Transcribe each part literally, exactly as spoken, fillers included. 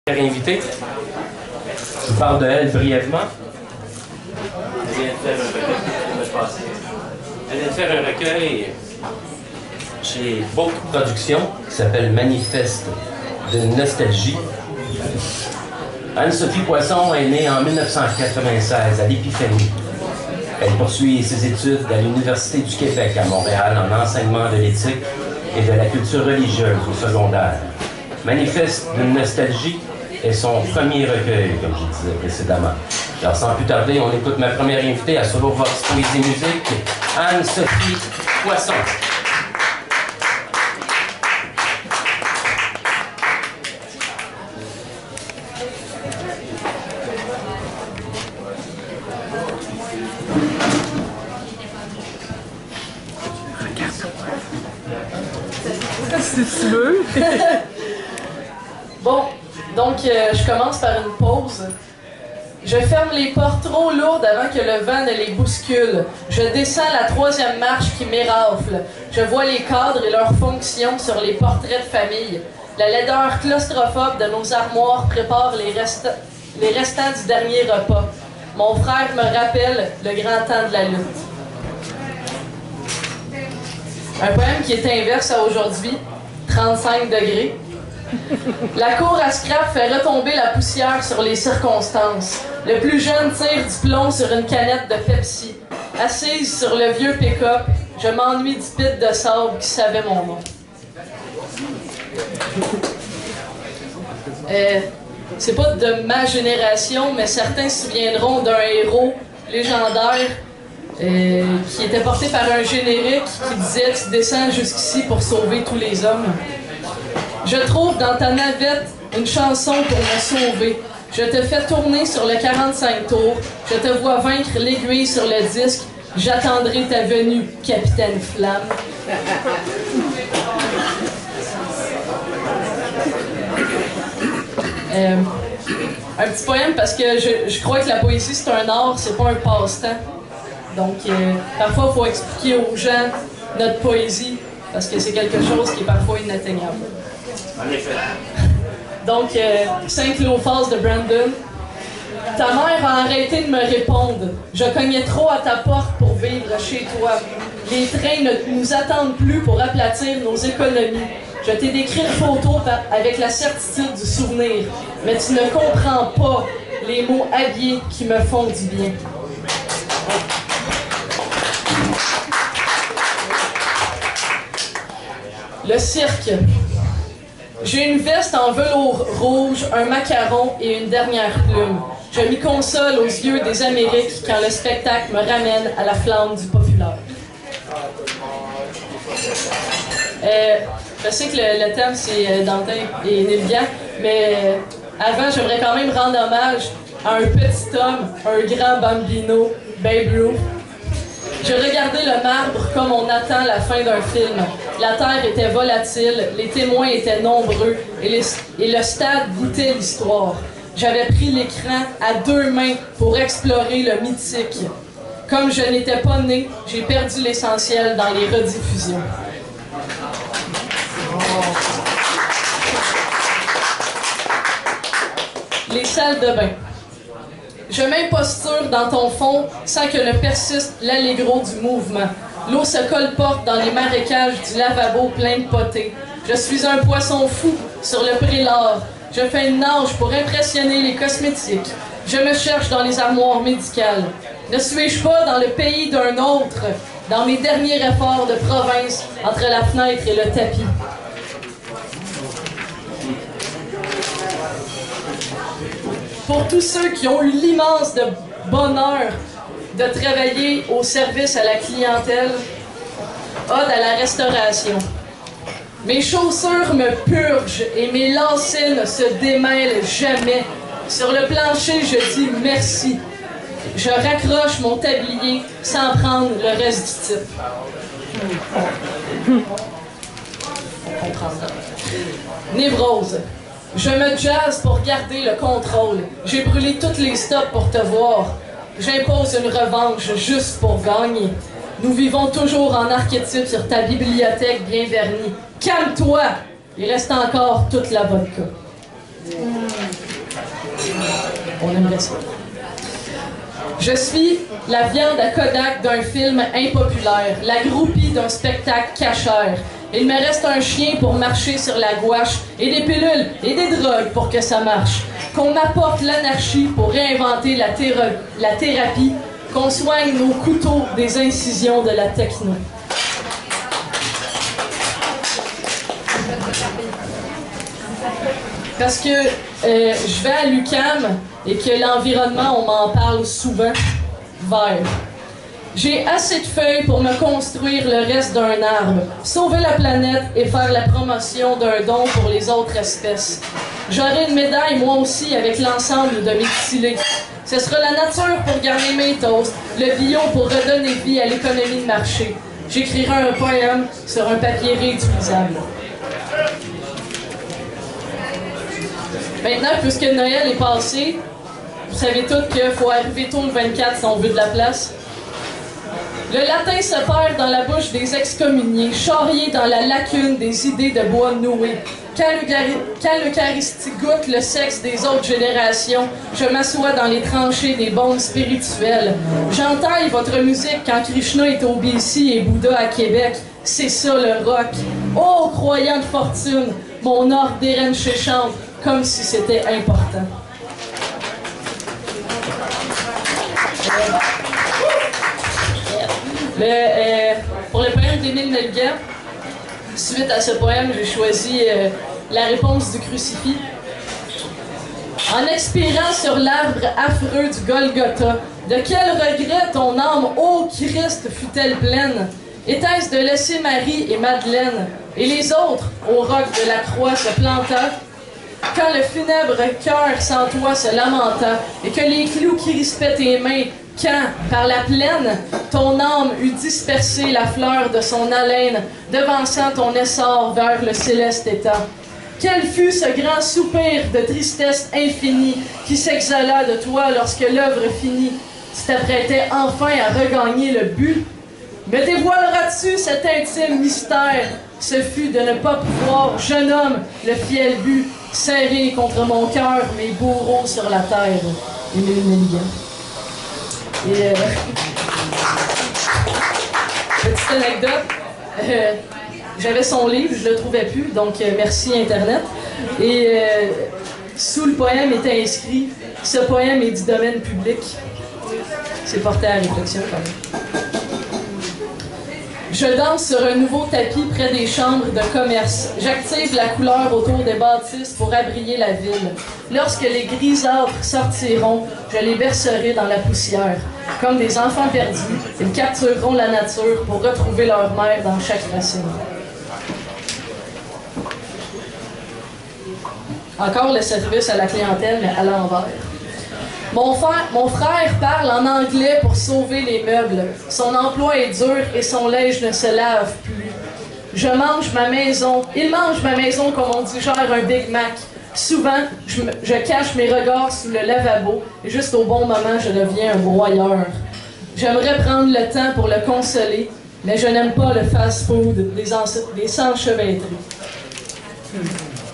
Invitée. Je vous parle de elle brièvement. Elle vient de faire un recueil. Elle vient de faire un recueil chez Book Productions qui s'appelle Manifeste de nostalgie. Anne-Sophie Poisson est née en mille neuf cent quatre-vingt-seize à l'Épiphanie. Elle poursuit ses études à l'Université du Québec à Montréal en enseignement de l'éthique et de la culture religieuse au secondaire. Manifeste de nostalgie est son premier recueil, comme je disais précédemment. Alors, sans plus tarder, on écoute ma première invitée à Solo Vox Poésie Musique, Anne-Sophie Poisson. Si tu veux. Bon, donc euh, je commence par une pause. Je ferme les portes trop lourdes avant que le vent ne les bouscule. Je descends la troisième marche qui m'érafle. Je vois les cadres et leurs fonctions sur les portraits de famille. La laideur claustrophobe de nos armoires prépare les, resta les restants du dernier repas. Mon frère me rappelle le grand temps de la lutte. Un poème qui est inverse à aujourd'hui, trente-cinq degrés. La cour à scrap fait retomber la poussière sur les circonstances. Le plus jeune tire du plomb sur une canette de Pepsi. Assise sur le vieux pick-up, je m'ennuie du pit de sable qui savait mon nom. Euh, c'est pas de ma génération, mais certains se souviendront d'un héros légendaire euh, qui était porté par un générique qui disait « Tu descends jusqu'ici pour sauver tous les hommes ». Je trouve dans ta navette une chanson pour me sauver. Je te fais tourner sur le quarante-cinq tours. Je te vois vaincre l'aiguille sur le disque. J'attendrai ta venue, Capitaine Flamme. euh, un petit poème parce que je, je crois que la poésie c'est un art, c'est pas un passe-temps. Donc euh, parfois il faut expliquer aux gens notre poésie parce que c'est quelque chose qui est parfois inatteignable. En effet. Donc, euh, Saint-Clophas de Brandon. Ta mère a arrêté de me répondre. Je cognais trop à ta porte pour vivre chez toi. Les trains ne nous attendent plus pour aplatir nos économies. Je t'ai décrit une photo avec la certitude du souvenir. Mais tu ne comprends pas les mots habillés qui me font du bien. Le cirque. J'ai une veste en velours rouge, un macaron et une dernière plume. Je m'y console aux yeux des Amériques quand le spectacle me ramène à la flamme du populaire. Euh, je sais que le, le thème c'est Dantin et Nilgan, mais euh, avant j'aimerais quand même rendre hommage à un petit homme, un grand bambino, Babe Ruth. Je regardais le marbre comme on attend la fin d'un film. La terre était volatile, les témoins étaient nombreux et, les, et le stade goûtait l'histoire. J'avais pris l'écran à deux mains pour explorer le mythique. Comme je n'étais pas né, j'ai perdu l'essentiel dans les rediffusions. Les salles de bain. Je m'imposture dans ton fond sans que ne persiste l'allegro du mouvement. L'eau se colporte dans les marécages du lavabo plein de potées. Je suis un poisson fou sur le prélat. Je fais une nage pour impressionner les cosmétiques. Je me cherche dans les armoires médicales. Ne suis-je pas dans le pays d'un autre, dans mes derniers efforts de province entre la fenêtre et le tapis? Pour tous ceux qui ont eu l'immense de bonheur de travailler au service à la clientèle, ode à la restauration. Mes chaussures me purgent et mes lacets ne se démêlent jamais. Sur le plancher, je dis merci. Je raccroche mon tablier sans prendre le reste du type. On comprendra. Névrose. Je me jazz pour garder le contrôle. J'ai brûlé toutes les stops pour te voir. J'impose une revanche juste pour gagner. Nous vivons toujours en archétype sur ta bibliothèque bien vernie. Calme-toi! Il reste encore toute la vodka. On aimerait ça. Je suis la viande à Kodak d'un film impopulaire, la groupie d'un spectacle cachère. Il me reste un chien pour marcher sur la gouache et des pilules et des drogues pour que ça marche. Qu'on m'apporte l'anarchie pour réinventer la, théra- la thérapie, qu'on soigne nos couteaux des incisions de la techno. Parce que euh, je vais à l'U Q A M et que l'environnement, on m'en parle souvent, vert. J'ai assez de feuilles pour me construire le reste d'un arbre, sauver la planète et faire la promotion d'un don pour les autres espèces. J'aurai une médaille, moi aussi, avec l'ensemble de mes xylés. Ce sera la nature pour garder mes toasts, le bio pour redonner vie à l'économie de marché. J'écrirai un poème sur un papier réutilisable. Maintenant, puisque Noël est passé, vous savez tous qu'il faut arriver tôt le vingt-quatre si on veut de la place. Le latin se perd dans la bouche des excommuniés, charrié dans la lacune des idées de bois noué. Quand l'Eucharistie goûte le sexe des autres générations, je m'assois dans les tranchées des bombes spirituelles. J'entaille votre musique quand Krishna est au B C et Bouddha à Québec. C'est ça le rock. Oh, croyant de fortune, mon ordre d'Erenché chante comme si c'était important. Le, euh, pour le poème d'Émile Nelligan, suite à ce poème, j'ai choisi euh, la réponse du crucifix. En expirant sur l'arbre affreux du Golgotha, de quel regret ton âme, ô Christ, fut-elle pleine? Était-ce de laisser Marie et Madeleine et les autres au roc de la croix se planta? Quand le funèbre cœur sans toi se lamenta et que les clous qui rispaient tes mains, quand, par la plaine, ton âme eut dispersé la fleur de son haleine, devançant ton essor vers le céleste état. Quel fut ce grand soupir de tristesse infinie qui s'exhala de toi lorsque l'œuvre finie? Tu t'apprêtais enfin à regagner le but. Mais dévoileras-tu cet intime mystère? Ce fut de ne pas pouvoir, jeune homme, le fiel but, serrer contre mon cœur mes bourreaux sur la terre. Émile Nelligan. Et euh, petite anecdote, euh, j'avais son livre, je le trouvais plus, donc euh, merci Internet. Et euh, sous le poème était inscrit « Ce poème est du domaine public ». C'est porté à réflexion quand même. Je danse sur un nouveau tapis près des chambres de commerce. J'active la couleur autour des bâtisses pour abrier la ville. Lorsque les grisâtres sortiront, je les bercerai dans la poussière. Comme des enfants perdus, ils captureront la nature pour retrouver leur mère dans chaque racine. Encore le service à la clientèle, mais à l'envers. Mon frère, mon frère parle en anglais pour sauver les meubles. Son emploi est dur et son linge ne se lave plus. Je mange ma maison. Il mange ma maison comme on digère un Big Mac. Souvent, je, me, je cache mes regards sous le lavabo et juste au bon moment, je deviens un broyeur. J'aimerais prendre le temps pour le consoler, mais je n'aime pas le fast-food des, des s'enchevêtrer. Hmm.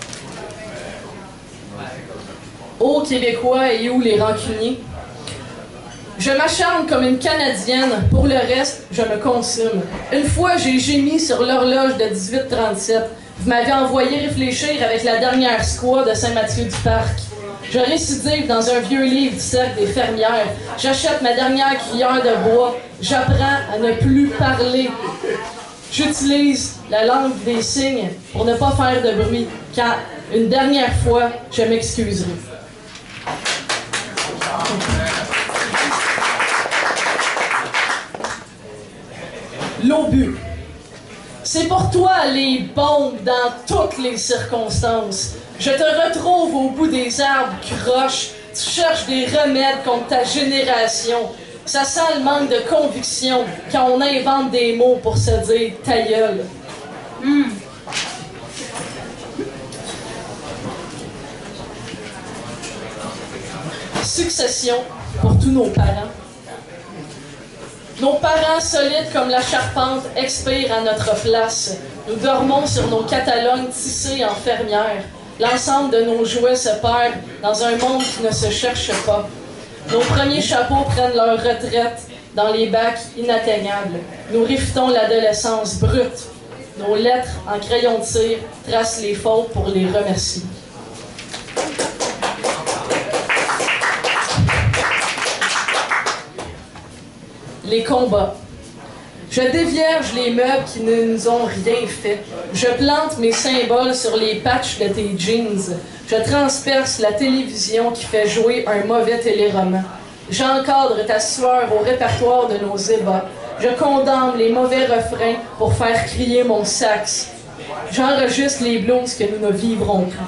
Ô Québécois et où les rancuniers? Je m'acharne comme une Canadienne, pour le reste, je me consume. Une fois, j'ai gémi sur l'horloge de dix-huit trente-sept. Vous m'avez envoyé réfléchir avec la dernière squaw de Saint-Mathieu-du-Parc. Je récidive dans un vieux livre du cercle des fermières. J'achète ma dernière cuillère de bois. J'apprends à ne plus parler. J'utilise la langue des signes pour ne pas faire de bruit, car une dernière fois, je m'excuserai. L'obus. C'est pour toi les bombes dans toutes les circonstances. Je te retrouve au bout des arbres croches. Tu cherches des remèdes contre ta génération. Ça sent le manque de conviction quand on invente des mots pour se dire « ta gueule ». Mm. Succession pour tous nos parents. Nos parents solides comme la charpente expirent à notre place. Nous dormons sur nos Catalognes tissées en fermières. L'ensemble de nos jouets se perd dans un monde qui ne se cherche pas. Nos premiers chapeaux prennent leur retraite dans les bacs inatteignables. Nous rivetons l'adolescence brute. Nos lettres en crayon de cire tracent les fautes pour les remercier. Les combats. Je dévierge les meubles qui ne nous ont rien fait. Je plante mes symboles sur les patchs de tes jeans. Je transperce la télévision qui fait jouer un mauvais téléroman. J'encadre ta sueur au répertoire de nos ébats. Je condamne les mauvais refrains pour faire crier mon sax. J'enregistre les blues que nous ne vivrons plus.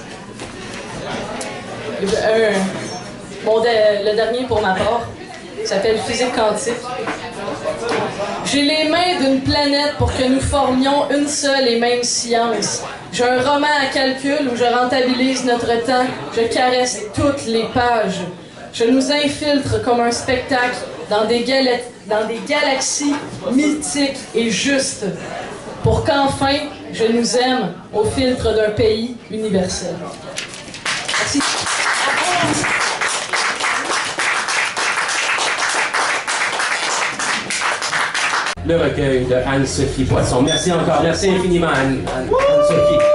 Euh, bon, de, le dernier pour ma part s'appelle Physique quantique. J'ai les mains d'une planète pour que nous formions une seule et même science. J'ai un roman à calcul où je rentabilise notre temps. Je caresse toutes les pages. Je nous infiltre comme un spectacle dans des, gala dans des galaxies mythiques et justes pour qu'enfin je nous aime au filtre d'un pays universel. Merci. Le recueil de Anne-Sophie Poisson. Merci encore. Merci infiniment, Anne-Sophie.